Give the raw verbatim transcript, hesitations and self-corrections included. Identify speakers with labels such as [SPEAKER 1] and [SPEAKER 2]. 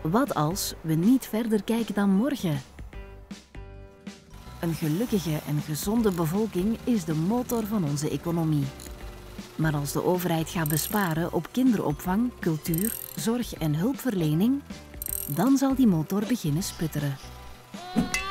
[SPEAKER 1] Wat als we niet verder kijken dan morgen? Een gelukkige en gezonde bevolking is de motor van onze economie. Maar als de overheid gaat besparen op kinderopvang, cultuur, zorg en hulpverlening, dan zal die motor beginnen sputteren.